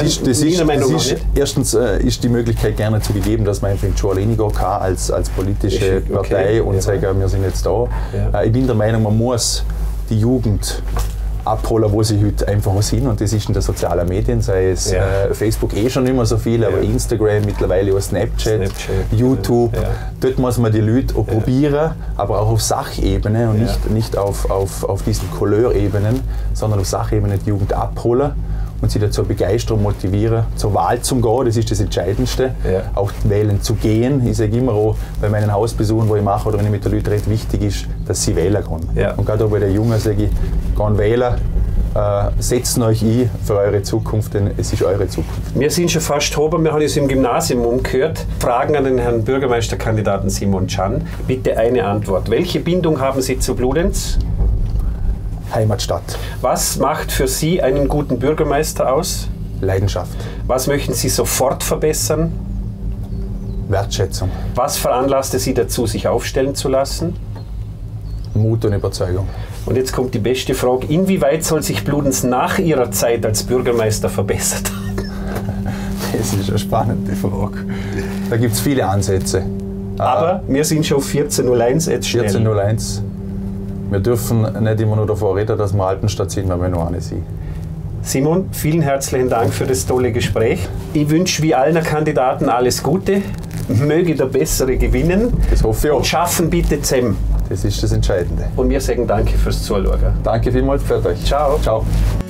Erstens ist die Möglichkeit gerne zu gegeben, dass man einfach in die Schule reingehen kann als politische Partei und sagen, wir sind jetzt da. Ja. Ich bin der Meinung, man muss die Jugend abholen, wo sie heute einfach sind, und das ist in den sozialen Medien, sei es Facebook schon immer so viel, aber Instagram, mittlerweile auch Snapchat, YouTube. Ja. Dort muss man die Leute auch probieren, aber auch auf Sachebene und nicht auf diesen Couleurebenen, sondern auf Sachebene die Jugend abholen und sie dazu begeistern und motivieren, zur Wahl zu gehen, das ist das Entscheidendste. Ja. Auch wählen zu gehen. Ich sage immer auch bei meinen Hausbesuchen, wo ich mache oder wenn ich mit den Leuten rede, wichtig ist, dass sie wählen können. Ja. Und gerade auch bei den Jungen sage ich, gehen wählen, setzt euch ein für eure Zukunft, denn es ist eure Zukunft. Wir sind schon fast oben, wir haben es im Gymnasium umgehört. Fragen an den Herrn Bürgermeisterkandidaten Simon Can. Bitte eine Antwort. Welche Bindung haben Sie zu Bludenz? Heimatstadt. Was macht für Sie einen guten Bürgermeister aus? Leidenschaft. Was möchten Sie sofort verbessern? Wertschätzung. Was veranlasste Sie dazu, sich aufstellen zu lassen? Mut und Überzeugung. Und jetzt kommt die beste Frage. Inwieweit soll sich Bludenz nach Ihrer Zeit als Bürgermeister verbessert haben? Das ist eine spannende Frage. Da gibt es viele Ansätze. Aber wir sind schon auf 14.01 jetzt schnell. 14.01. Wir dürfen nicht immer nur davor reden, dass wir Alpenstadt sind, weil wir noch eine sind. Simon, vielen herzlichen Dank für das tolle Gespräch. Ich wünsche wie allen Kandidaten alles Gute. Möge der Bessere gewinnen. Das hoffe ich auch. Und schaffen bitte zusammen. Das ist das Entscheidende. Und wir sagen danke fürs Zuschauen. Danke vielmals für euch. Ciao. Ciao.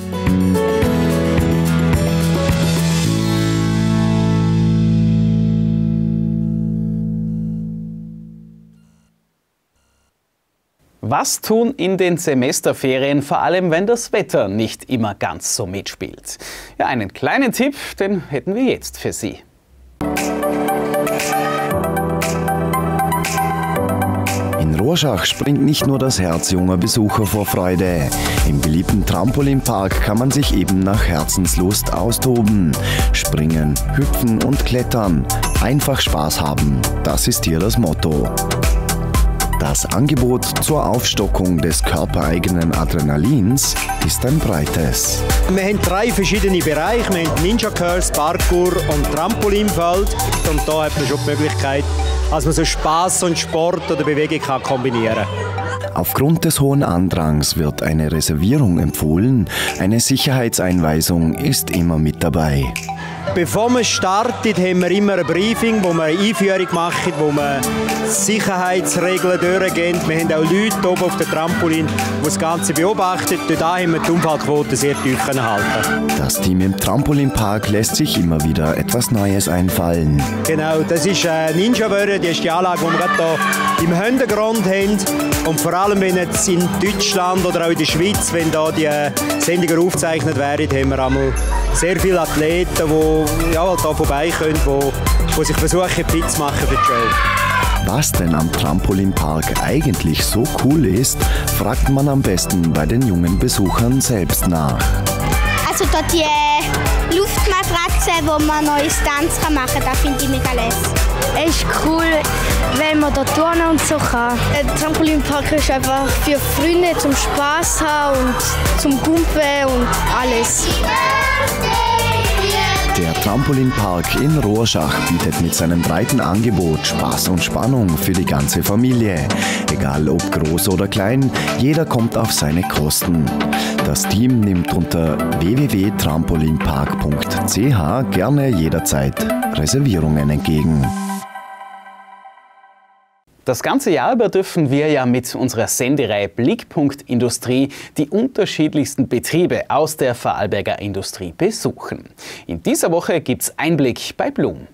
Was tun in den Semesterferien, vor allem wenn das Wetter nicht immer ganz so mitspielt? Ja, einen kleinen Tipp, den hätten wir jetzt für Sie. In Rorschach springt nicht nur das Herz junger Besucher vor Freude. Im beliebten Trampolinpark kann man sich eben nach Herzenslust austoben. Springen, hüpfen und klettern. Einfach Spaß haben, das ist hier das Motto. Das Angebot zur Aufstockung des körpereigenen Adrenalins ist ein breites. Wir haben 3 verschiedene Bereiche. Wir haben Ninja Curls, Parkour und Trampolinfeld. Und da hat man schon die Möglichkeit, dass man so Spaß und Sport oder Bewegung kann kombinieren kann. Aufgrund des hohen Andrangs wird eine Reservierung empfohlen. Eine Sicherheitseinweisung ist immer mit dabei. Bevor man startet, haben wir immer ein Briefing, wo wir eine Einführung machen, wo wir Sicherheitsregeln durchgehen. Wir haben auch Leute oben auf dem Trampolin, die das Ganze beobachten. Dort haben wir die Unfallquote sehr tief halten. Das Team im Trampolinpark lässt sich immer wieder etwas Neues einfallen. Genau, das ist Ninja Warrior, das ist die Anlage, die wir gerade hier im Hintergrund haben. Und vor allem, wenn jetzt in Deutschland oder auch in der Schweiz, wenn da die Sendungen aufgezeichnet werden, haben wir einmal sehr viele Athleten, die da vorbeikommen, die sich versuchen, fit zu machen für die Show. Was denn am Trampolinpark eigentlich so cool ist, fragt man am besten bei den jungen Besuchern selbst nach. Also dort die Luftmatratze, wo man neue Stunts machen kann, das finde ich mega lässig. echt cool, wenn man da turnen und so kann. Der Trampolinpark ist einfach für Freunde zum Spaß haben und zum Kumpeln und alles. Der Trampolinpark in Rorschach bietet mit seinem breiten Angebot Spaß und Spannung für die ganze Familie. Egal ob groß oder klein, jeder kommt auf seine Kosten. Das Team nimmt unter www.trampolinpark.ch gerne jederzeit Reservierungen entgegen. Das ganze Jahr über dürfen wir ja mit unserer Sendereihe Blickpunkt Industrie die unterschiedlichsten Betriebe aus der Vorarlberger Industrie besuchen. In dieser Woche gibt's Einblick bei Blum.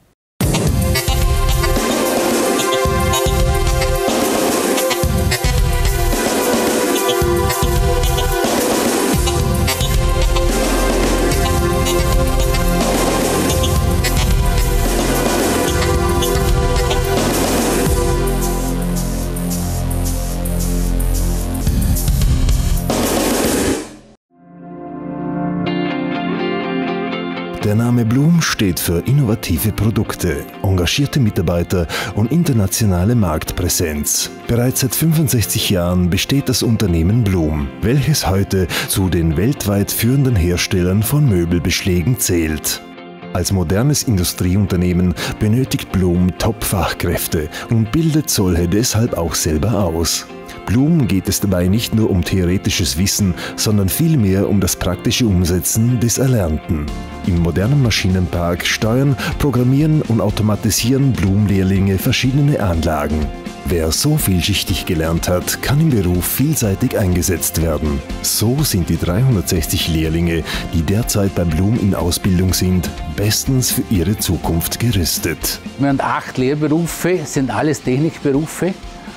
Der Name Blum steht für innovative Produkte, engagierte Mitarbeiter und internationale Marktpräsenz. Bereits seit 65 Jahren besteht das Unternehmen Blum, welches heute zu den weltweit führenden Herstellern von Möbelbeschlägen zählt. Als modernes Industrieunternehmen benötigt Blum Top-Fachkräfte und bildet solche deshalb auch selber aus. Blum geht es dabei nicht nur um theoretisches Wissen, sondern vielmehr um das praktische Umsetzen des Erlernten. Im modernen Maschinenpark steuern, programmieren und automatisieren Blum-Lehrlinge verschiedene Anlagen. Wer so vielschichtig gelernt hat, kann im Beruf vielseitig eingesetzt werden. So sind die 360 Lehrlinge, die derzeit bei Blum in Ausbildung sind, bestens für ihre Zukunft gerüstet. Wir haben 8 Lehrberufe, sind alles Technikberufe.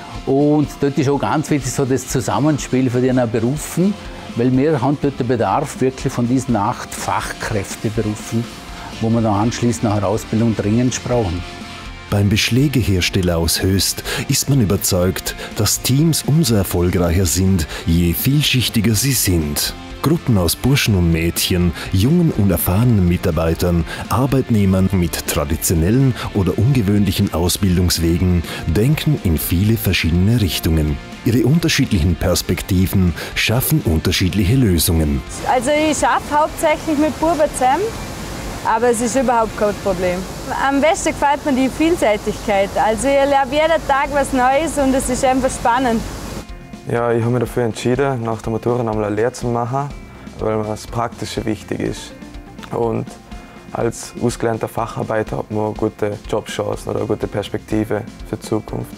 Und dort ist auch ganz wichtig so das Zusammenspiel von diesen Berufen, weil wir haben dort den Bedarf wirklich von diesen 8 Fachkräfteberufen, wo wir dann anschließend nach der Ausbildung dringend brauchen. Beim Beschlägehersteller aus Höchst ist man überzeugt, dass Teams umso erfolgreicher sind, je vielschichtiger sie sind. Gruppen aus Burschen und Mädchen, jungen und erfahrenen Mitarbeitern, Arbeitnehmern mit traditionellen oder ungewöhnlichen Ausbildungswegen denken in viele verschiedene Richtungen. Ihre unterschiedlichen Perspektiven schaffen unterschiedliche Lösungen. Also ich arbeite hauptsächlich mit Buben zusammen, aber es ist überhaupt kein Problem. Am besten gefällt mir die Vielseitigkeit. Also ich lerne jeden Tag was Neues und es ist einfach spannend. Ja, ich habe mich dafür entschieden, nach der Matura einmal eine Lehre zu machen, weil mir das Praktische wichtig ist. Und als ausgelernter Facharbeiter hat man gute Jobchancen oder eine gute Perspektive für die Zukunft.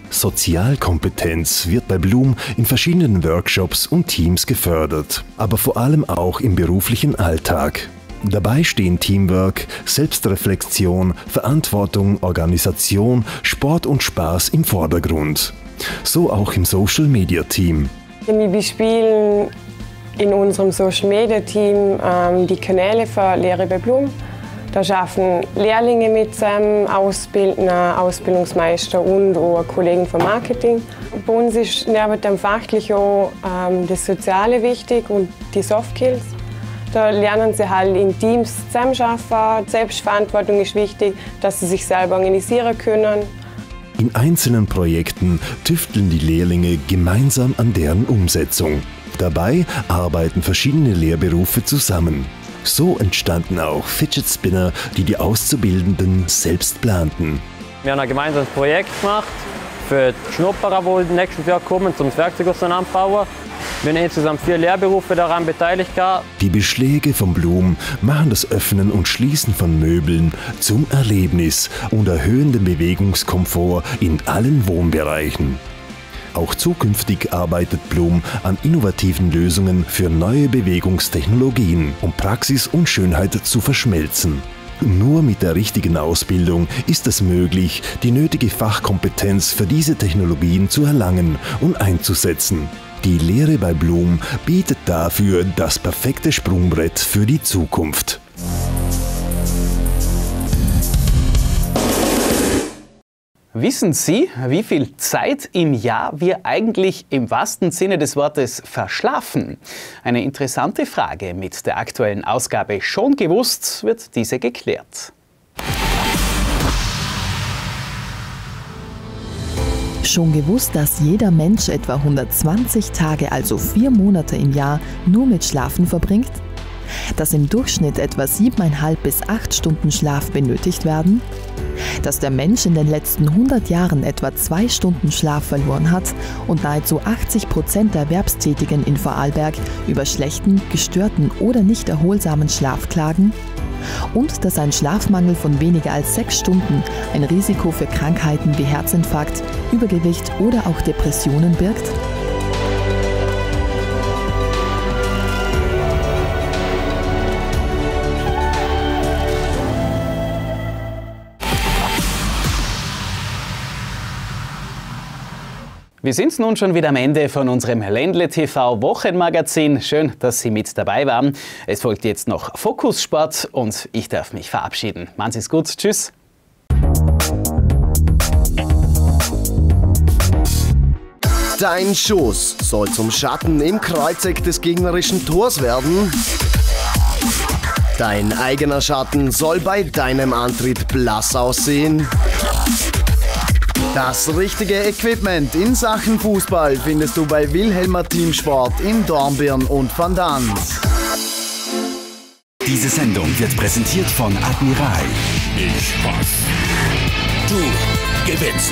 Sozialkompetenz wird bei Blum in verschiedenen Workshops und Teams gefördert, aber vor allem auch im beruflichen Alltag. Dabei stehen Teamwork, Selbstreflexion, Verantwortung, Organisation, Sport und Spaß im Vordergrund. So auch im Social-Media-Team. Wir bespielen in unserem Social-Media-Team die Kanäle für Lehre bei Blum. Da arbeiten Lehrlinge mit zusammen, Auszubildende, Ausbildungsmeister und auch Kollegen vom Marketing. Bei uns ist neben dem Fachlichen auch das Soziale wichtig und die Soft Skills. Da lernen sie halt in Teams zusammenarbeiten. Selbstverantwortung ist wichtig, dass sie sich selber organisieren können. In einzelnen Projekten tüfteln die Lehrlinge gemeinsam an deren Umsetzung. Dabei arbeiten verschiedene Lehrberufe zusammen. So entstanden auch Fidget Spinner, die die Auszubildenden selbst planten. Wir haben ein gemeinsames Projekt gemacht für die Schnupperer, die nächstes Jahr kommen, zum Werkzeug auseinanderbauen. Wir haben insgesamt 4 Lehrberufe daran beteiligt. Die Beschläge von Blum machen das Öffnen und Schließen von Möbeln zum Erlebnis und erhöhen den Bewegungskomfort in allen Wohnbereichen. Auch zukünftig arbeitet Blum an innovativen Lösungen für neue Bewegungstechnologien, um Praxis und Schönheit zu verschmelzen. Nur mit der richtigen Ausbildung ist es möglich, die nötige Fachkompetenz für diese Technologien zu erlangen und einzusetzen. Die Lehre bei Blum bietet dafür das perfekte Sprungbrett für die Zukunft. Wissen Sie, wie viel Zeit im Jahr wir eigentlich im wahrsten Sinne des Wortes verschlafen? Eine interessante Frage. Mit der aktuellen Ausgabe Schon gewusst wird diese geklärt. schon gewusst, dass jeder Mensch etwa 120 Tage, also 4 Monate im Jahr, nur mit Schlafen verbringt? Dass im Durchschnitt etwa 7,5 bis 8 Stunden Schlaf benötigt werden? Dass der Mensch in den letzten 100 Jahren etwa 2 Stunden Schlaf verloren hat und nahezu 80% der Erwerbstätigen in Vorarlberg über schlechten, gestörten oder nicht erholsamen Schlaf klagen? Und dass ein Schlafmangel von weniger als 6 Stunden ein Risiko für Krankheiten wie Herzinfarkt, Übergewicht oder auch Depressionen birgt? Wir sind nun schon wieder am Ende von unserem Ländle TV Wochenmagazin. Schön, dass Sie mit dabei waren. Es folgt jetzt noch Fokus Sport und ich darf mich verabschieden. Machen Sie es gut. Tschüss. Dein Schuss soll zum Schatten im Kreuzeck des gegnerischen Tors werden. Dein eigener Schatten soll bei deinem Antritt blass aussehen. Das richtige Equipment in Sachen Fußball findest du bei Wilhelmer Teamsport in Dornbirn und Van Dans. Diese Sendung wird präsentiert von Admiral. Ich pass. Du gewinnst.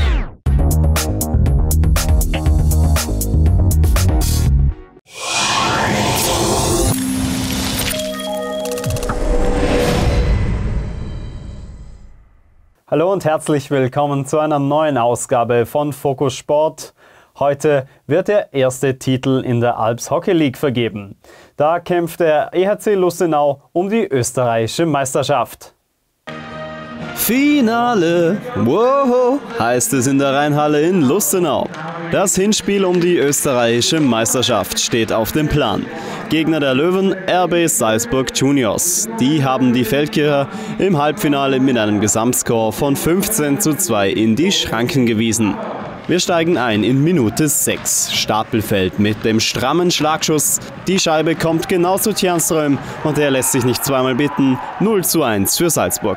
Hallo und herzlich willkommen zu einer neuen Ausgabe von Fokus Sport. Heute wird der erste Titel in der Alps Hockey League vergeben. Da kämpft der EHC Lustenau um die österreichische Meisterschaft. Finale! Wow! Heißt es in der Rheinhalle in Lustenau. Das Hinspiel um die österreichische Meisterschaft steht auf dem Plan. Gegner der Löwen, RB Salzburg Juniors. Die haben die Feldkircher im Halbfinale mit einem Gesamtscore von 15:2 in die Schranken gewiesen. Wir steigen ein in Minute 6. Stapelfeld mit dem strammen Schlagschuss. Die Scheibe kommt genau zu Tjernström und er lässt sich nicht zweimal bitten. 0:1 für Salzburg.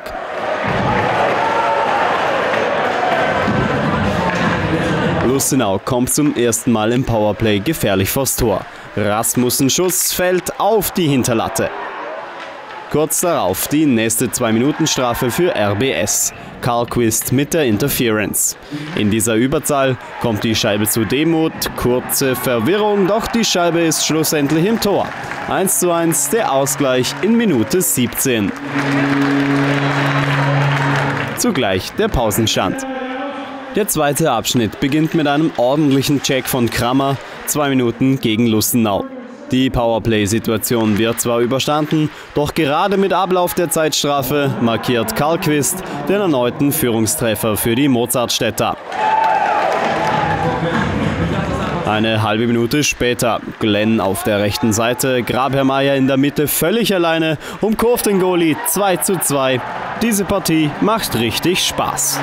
Lustenau kommt zum ersten Mal im Powerplay gefährlich vors Tor. Rasmussen Schuss fällt auf die Hinterlatte. Kurz darauf die nächste 2-Minuten-Strafe für RBS. Karlquist mit der Interference. In dieser Überzahl kommt die Scheibe zu Demuth. Kurze Verwirrung, doch die Scheibe ist schlussendlich im Tor. 1:1 der Ausgleich in Minute 17. Zugleich der Pausenstand. Der zweite Abschnitt beginnt mit einem ordentlichen Check von Krammer, 2 Minuten gegen Lustenau. Die Powerplay-Situation wird zwar überstanden, doch gerade mit Ablauf der Zeitstrafe markiert Karlquist den erneuten Führungstreffer für die Mozartstädter. Eine halbe Minute später, Glenn auf der rechten Seite, Grabherr-Meier in der Mitte völlig alleine, umkurvt den Goalie 2:2. Diese Partie macht richtig Spaß.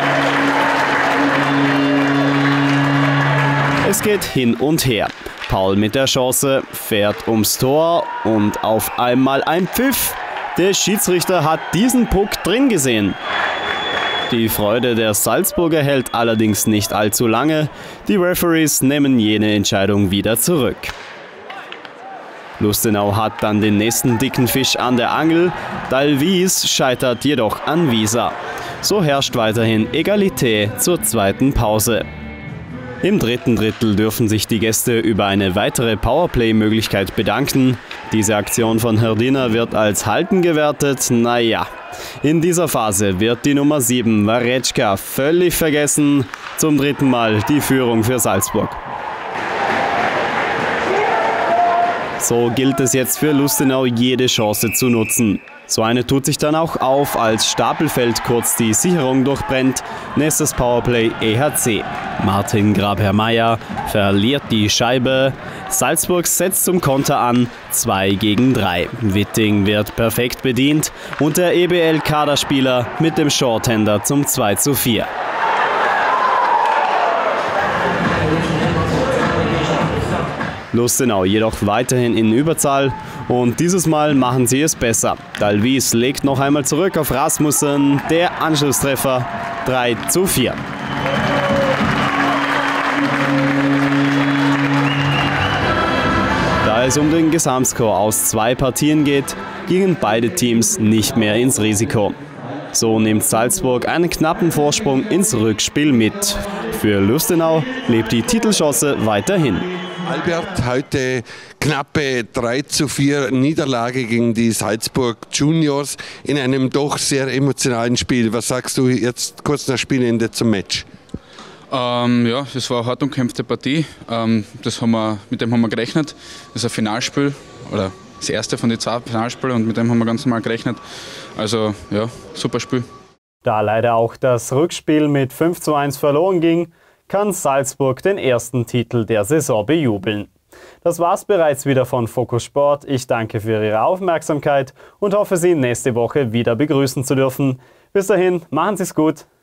Es geht hin und her. Paul mit der Chance, fährt ums Tor und auf einmal ein Pfiff. Der Schiedsrichter hat diesen Puck drin gesehen. Die Freude der Salzburger hält allerdings nicht allzu lange. Die Referees nehmen jene Entscheidung wieder zurück. Lustenau hat dann den nächsten dicken Fisch an der Angel. Dalvis scheitert jedoch an Wieser. So herrscht weiterhin Egalität zur zweiten Pause. Im dritten Drittel dürfen sich die Gäste über eine weitere Powerplay-Möglichkeit bedanken. Diese Aktion von Herdina wird als Halten gewertet. Naja, in dieser Phase wird die Nummer 7, Waretschka, völlig vergessen. Zum dritten Mal die Führung für Salzburg. So gilt es jetzt für Lustenau, jede Chance zu nutzen. So eine tut sich dann auch auf, als Stapelfeld kurz die Sicherung durchbrennt. Nächstes Powerplay EHC. Martin Grabherr-Meier verliert die Scheibe. Salzburg setzt zum Konter an, 2:3. Witting wird perfekt bedient und der EBL-Kaderspieler mit dem Shorthander zum 2:4. Lustenau jedoch weiterhin in Überzahl und dieses Mal machen sie es besser. Dalvis legt noch einmal zurück auf Rasmussen, der Anschlusstreffer 3:4. Da es um den Gesamtscore aus 2 Partien geht, gingen beide Teams nicht mehr ins Risiko. So nimmt Salzburg einen knappen Vorsprung ins Rückspiel mit. Für Lustenau lebt die Titelchance weiterhin. Albert, heute knappe 3:4 Niederlage gegen die Salzburg Juniors in einem doch sehr emotionalen Spiel. Was sagst du jetzt kurz nach Spielende zum Match? Ja, es war eine hart umkämpfte Partie. Mit dem haben wir gerechnet. Das ist ein Finalspiel oder das erste von den 2 Finalspielen und mit dem haben wir ganz normal gerechnet. Also ja, super Spiel. Da leider auch das Rückspiel mit 5:1 verloren ging, kann Salzburg den ersten Titel der Saison bejubeln. Das war's bereits wieder von Fokus Sport. Ich danke für Ihre Aufmerksamkeit und hoffe, Sie nächste Woche wieder begrüßen zu dürfen. Bis dahin, machen Sie's gut.